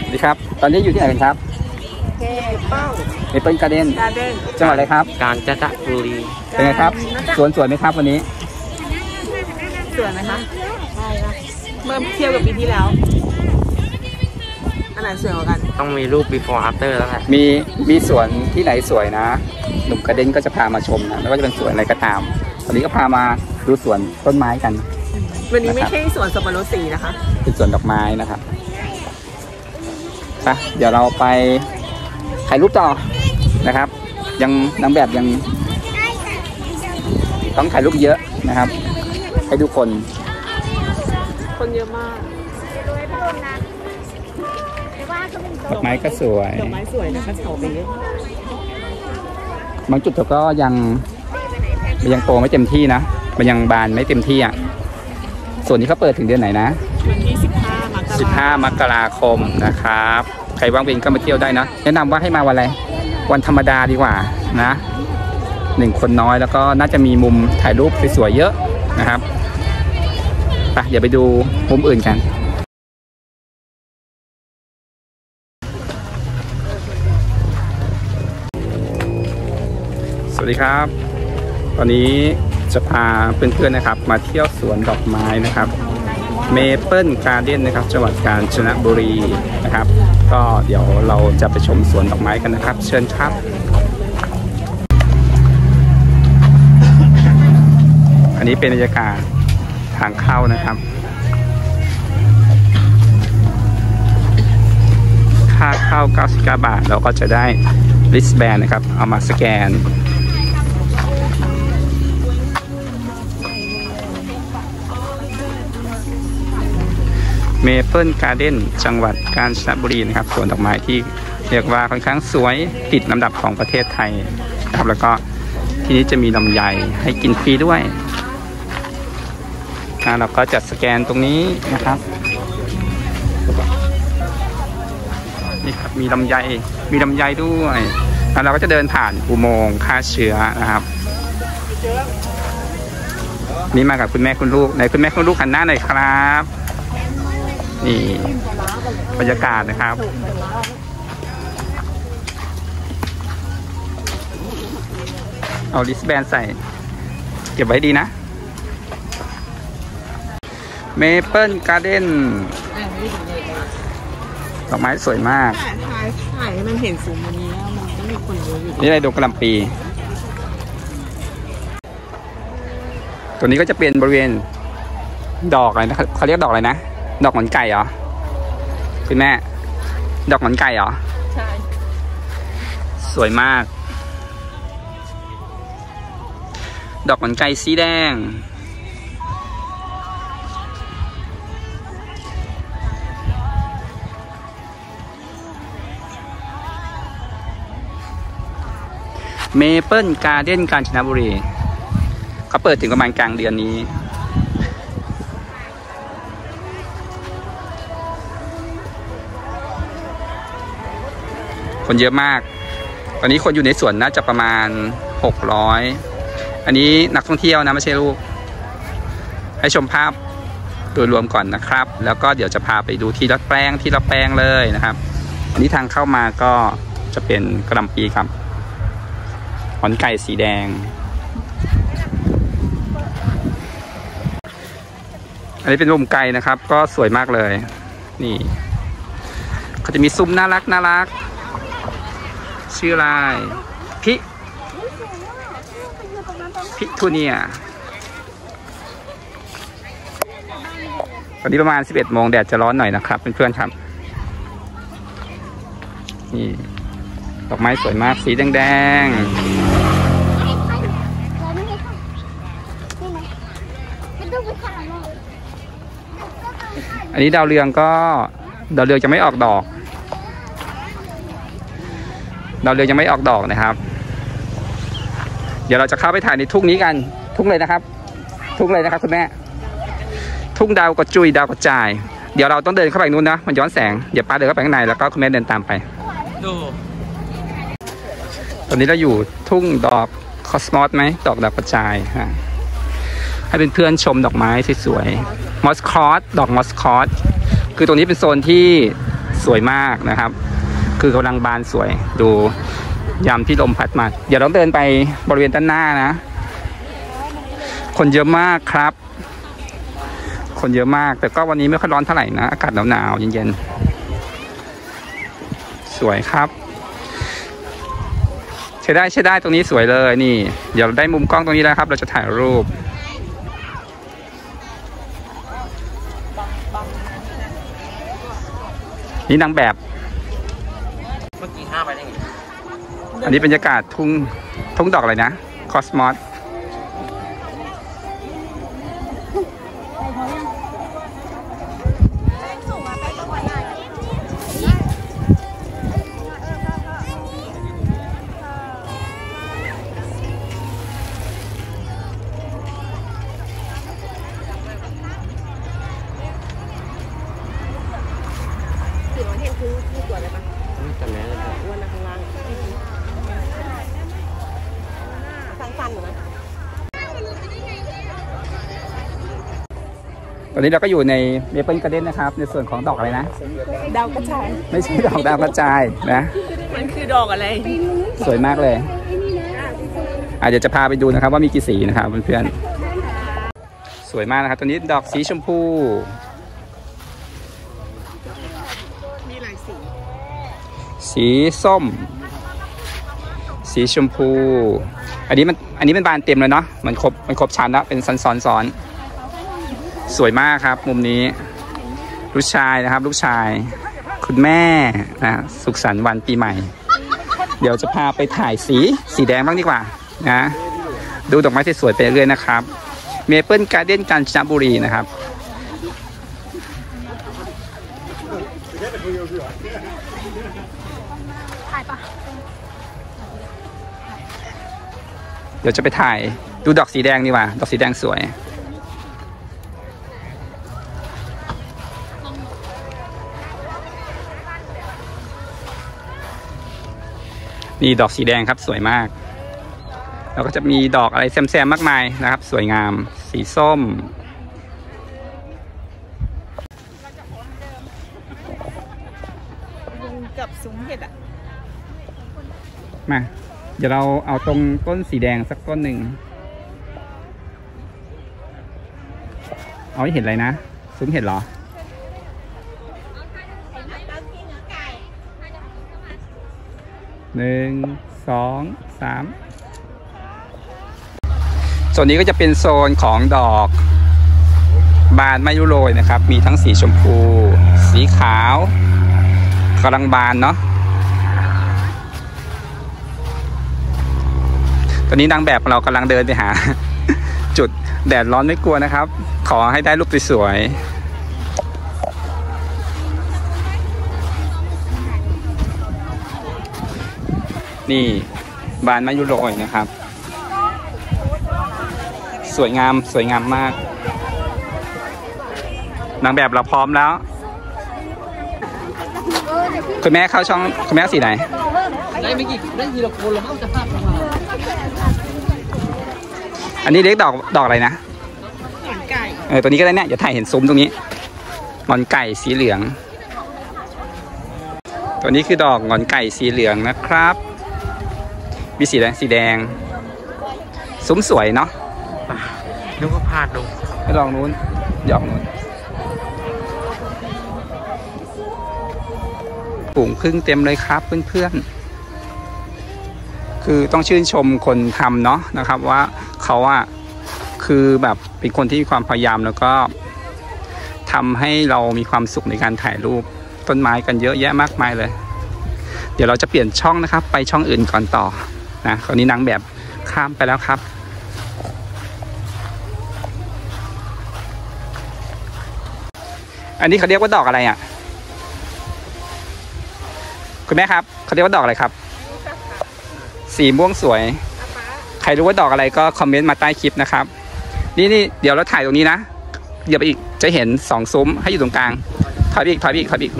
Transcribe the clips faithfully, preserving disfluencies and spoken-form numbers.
ดีครับตอนนี้อยู่ที่ไหนกันครับเก็บเป้าเอเปิลการ์เด้นจังหวัดอะไรครับกาญจนบุรีเป็นไงครับสวนสวยไหมครับวันนี้สวยไหมคะใช่ค่ะเมื่อเทียบกับปีที่แล้วอันไหนสวยกว่ากันต้องมีรูป before after แล้วแหละมีมีสวนที่ไหนสวยนะหนุ่มการ์เด้นก็จะพามาชมนะไม่ว่าจะเป็นสวนอะไรก็ตามวันนี้ก็พามาดูสวนต้นไม้กันวันนี้ไม่ใช่สวนสับปะรดสีนะคะเป็นสวนดอกไม้นะครับไปเดี๋ยวเราไปถ่ายรูปต่อนะครับยังนางแบบยังต้องถ่ายรูปเยอะนะครับให้ดูคนคนเยอะมากดอกไม้ก็สวยดอกไม้สวยนะคะเฉาไปเยอะบางจุดก็ยังยังโตไม่เต็มที่นะมันยังบานไม่เต็มที่อ่ะส่วนนี้เขาเปิดถึงเดือนไหนนะวันที่สิบห้ามกราคมสิบห้ามกราคมนะครับใครว่างเว้นก็มาเที่ยวได้นะแนะนำว่าให้มาวันอะไรวันธรรมดาดีกว่านะหนึ่งคนน้อยแล้วก็น่าจะมีมุมถ่ายรูปสวยๆเยอะนะครับไปเดี๋ยวไปดูมุมอื่นกันสวัสดีครับตอนนี้จะพาเพื่อนๆนะครับมาเที่ยวสวนดอกไม้นะครับเมเปิลการ์เด้นนะครับจังหวัดกาญจนบุรีนะครับก็เดี๋ยวเราจะไปชมสวนดอกไม้กันนะครับเชิญครับอันนี้เป็นบรรยากาศทางเข้านะครับค่าเข้าเก้าสิบเก้าบาทเราก็จะได้ริสแบนนะครับเอามาสแกนเมเปิลการ์เด้นจังหวัดกาญจนบุรีนะครับสวนดอกไม้ที่เรียกว่าค่อนข้างสวยติดลำดับของประเทศไทยนะครับแล้วก็ที่นี้จะมีลำไยให้กินฟรีด้วยเราก็จัดสแกนตรงนี้นะครับนี่ครับมีลำไยมีลำไยด้วยแล้วเราก็จะเดินผ่านอุโมงค์ฆ่าเชื้อนะครับนี่มากับคุณแม่คุณลูกไหนคุณแม่คุณลูกหันหน้าหน่อยครับนี่บรรยากาศนะครับเอาลิสแบนใส่เก็บไว้ดีนะเมเปิลการ์เด้นดอกไม้สวยมากถ่ายถ่ายให้มันเห็นสูงวันนี้มันต้องมีคนเยอะอยู่นี่อะไรดอกกระหล่ำปีตัวนี้ก็จะเป็นบริเวณดอกอะไรนะเขาเรียกดอกอะไรนะดอกหงอนไก่เหรอคุณแม่ดอกหงอนไก่เหรอใช่สวยมากดอกหงอนไก่สีแดงเมเปิลการ์เด้นกาญจนบุรีเขาเปิดถึงประมาณกลางเดือนนี้คนเยอะมากตอนนี้คนอยู่ในสวนน่าจะประมาณหกร้อยอันนี้นักท่องเที่ยวนะไม่ใช่ลูกให้ชมภาพโดยรวมก่อนนะครับแล้วก็เดี๋ยวจะพาไปดูที่ละแปลงที่ละแปลงเลยนะครับอันนี้ทางเข้ามาก็จะเป็นกระหล่ำปีครับหงอนไก่สีแดงอันนี้เป็นมุมไก่นะครับก็สวยมากเลยนี่เขาจะมีซุ้มน่ารักน่ารักชื่ออะไรพิพิทูเนียตอนนี้ประมาณสิบเอ็ดโมงแดดจะร้อนหน่อยนะครับเพื่อนๆครับนี่ดอกไม้สวยมากสีแดงๆอันนี้ดาวเรืองก็ดาวเรืองจะไม่ออกดอกดาวเรืองยังไม่ออกดอกนะครับเดี๋ยวเราจะเข้าไปถ่ายในทุ่งนี้กันทุ่งเลยนะครับทุ่งเลยนะครับคุณแม่ทุ่งดาวกระจุยดาวกระจายเดี๋ยวเราต้องเดินเข้าไปนู้นนะมันย้อนแสงเดี๋ยวป้าเดินเข้าไปข้างในแล้วก็คุณแม่เดินตามไปดูตอนนี้เราอยู่ทุ่งดอกคอสมอสไหมดอกดาวกระจายฮะให้เป็นเพื่อนชมดอกไม้สวยๆมอสคอสดอกมอสคอสคือตรงนี้เป็นโซนที่สวยมากนะครับคือกำลังบานสวยดูยามที่ลมพัดมาเดี๋ยวเราเดินไปบริเวณด้านหน้านะคนเยอะมากครับคนเยอะมากแต่ก็วันนี้ไม่ค่อยร้อนเท่าไหร่นะอากาศหนาวๆเย็นๆสวยครับใช้ได้ใช้ได้ตรงนี้สวยเลยนี่เดี๋ยวได้มุมกล้องตรงนี้แล้วครับเราจะถ่ายรูปนี่นางแบบเมื่อกี้ห้าไปได้ไงอันนี้บรรยากาศทุ่งทุ่งดอกอะไรนะคอสมอสตอนนี้เราก็อยู่ในเมเปิลการ์เด้นนะครับในส่วนของดอกอะไรนะดาวกระจายไม่ใช่ดอกดาวกระจายนะมันคือดอกอะไรสวยมากเลยอ่ะเดี๋ยวจะพาไปดูนะครับว่ามีกี่สีนะครับเพื่อนๆสวยมากนะครับตัวนี้ดอกสีชมพูมีหลายสีสีส้มสีชมพูอันนี้มันอันนี้เป็นบานเต็มเลยเนาะมันครบมันครบชั้นแล้วเป็นซ้อนๆซ้อนสวยมากครับมุมนี้ลูกชายนะครับลูกชายคุณแม่นะสุขสันต์วันปีใหม่เดี๋ยวจะพาไปถ่ายสีสีแดงบ้างดีกว่านะดูดอกไม้ที่สวยไปเรื่อยนะครับเมเปิลการ์เด้นกาญจนบุรีนะครับเดี๋ยวจะไปถ่ายดูดอกสีแดงดีกว่าดอกสีแดงสวยนี่ดอกสีแดงครับสวยมากแล้วก็จะมีดอกอะไรแซมๆมากมายนะครับสวยงามสีส้มกับซุ้มเห็ดอ่ะมาเดี๋ยวเราเอาตรงต้นสีแดงสักต้นหนึ่งเอาให้เห็นอะไรนะซุ้มเห็ดเหรอหนึ่งสองสามโซนนี้ก็จะเป็นโซนของดอกบานมะยุโรยนะครับมีทั้งสีชมพูสีขาวกำลังบานเนาะตอนนี้นางแบบเรากำลังเดินไปหา จุดแดดร้อนไม่กลัวนะครับขอให้ได้รูปสวยนี่บานมะยุโรยนะครับสวยงามสวยงามมากนางแบบเราพร้อมแล้วคุณแม่เข้าช่องคุณแม่สีไหนได้ไม่กี่ได้ทีละคนแล้วมั้งจะพลาดประมาณอันนี้เรียกดอกดอกอะไรนะหงอนไก่เออตัวนี้ก็ได้เนี่ยอย่าถ่ายเห็นซุ้มตรงนี้หงอนไก่สีเหลืองตัวนี้คือดอกหงอนไก่สีเหลืองนะครับมีสีแดงสีแดงซุ้มสวยเนาะนึกว่าพลาดดูไปลองนู้นดอกนู้นฝูงพึ่งเต็มเลยครับเพื่อนๆคือต้องชื่นชมคนทำเนาะนะครับว่าเขาอะคือแบบเป็นคนที่มีความพยายามแล้วก็ทำให้เรามีความสุขในการถ่ายรูปต้นไม้กันเยอะแยะมากมายเลยเดี๋ยวเราจะเปลี่ยนช่องนะครับไปช่องอื่นก่อนต่อนะคราวนี้นางแบบข้ามไปแล้วครับอันนี้เขาเรียกว่าดอกอะไรอ่ะคุณแม่ครับเขาเรียกว่าดอกอะไรครับสีม่วงสวยใครรู้ว่าดอกอะไรก็คอมเมนต์มาใต้คลิปนะครับนี่นี่เดี๋ยวเราถ่ายตรงนี้นะเดี๋ยวไปอีกจะเห็นสองซุ้มให้อยู่ตรงกลางถอยอีกถอยอีกถอยอีก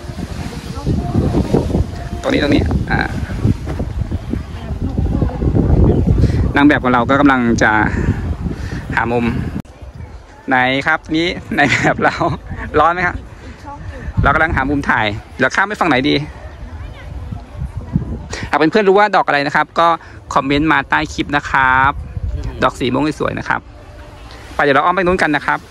ตรงนี้ตรงนี้อ่านางแบบของเราก็กำลังจะหามุมไหนครับนี้ในแบบเราร้อนไหมครับเรากำลังหามุมถ่ายแล้วข้ามไปฝั่งไหนดีหากเพื่อนๆรู้ว่าดอกอะไรนะครับก็คอมเมนต์มาใต้คลิปนะครับดอกสีม่วงสวยๆนะครับไปเดี๋ยวเราอ้อมไปนู้นกันนะครับ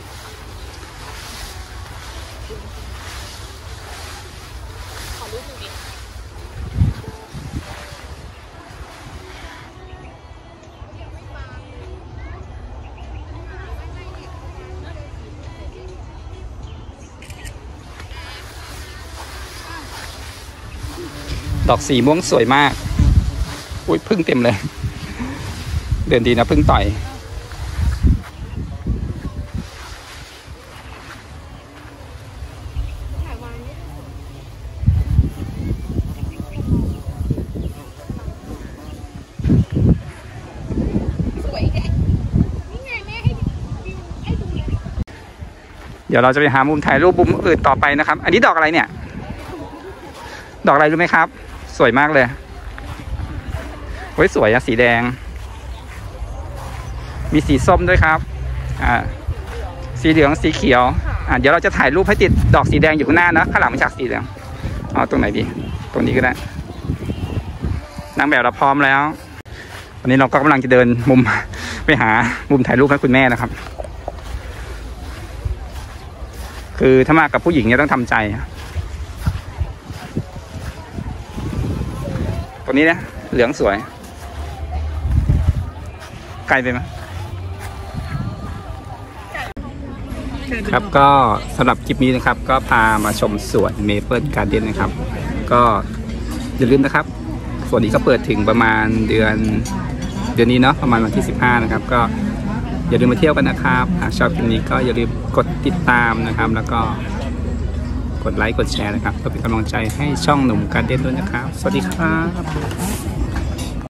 ดอกสีม่วงสวยมากอุ้ยพึ่งเต็มเลยเดินดีนะพึ่งต่อยเดี๋ยวเราจะไปหามุมถ่ายรูปมุมอื่นต่อไปนะครับอันนี้ดอกอะไรเนี่ยดอกอะไรรู้ไหมครับสวยมากเลยโอ้ยสวยอะสีแดงมีสีส้มด้วยครับอ่าสีเหลืองสีเขียวอ่าเดี๋ยวเราจะถ่ายรูปให้ติดดอกสีแดงอยู่ข้างหน้านะข้างหลังไม่ฉากสีเหลืองเอาตรงไหนดีตรงนี้ก็ได้นางแบบเราพร้อมแล้ววันนี้เราก็กำลังจะเดินมุมไปหามุมถ่ายรูปให้คุณแม่นะครับคือถ้ามากับผู้หญิงเนี่ยต้องทำใจตรงนี้นะเหลืองสวยไกลไปไหมครับก็สำหรับคลิปนี้นะครับก็พามาชมสวนเมเปิลการ์เด้นนะครับก็อย่าลืมนะครับสวนนี้ก็เปิดถึงประมาณเดือนเดือนนี้เนาะประมาณวันที่สิบห้านะครับก็อย่าลืมมาเที่ยวกันนะครับหากชอบคลิปนี้ก็อย่าลืมกดติดตามนะครับแล้วก็กดไลค์กดแชร์นะครับเพื่อเป็นกำลังใจให้ช่องหนุ่มการ์เด้นด้วยนะครับสวัสดีครับ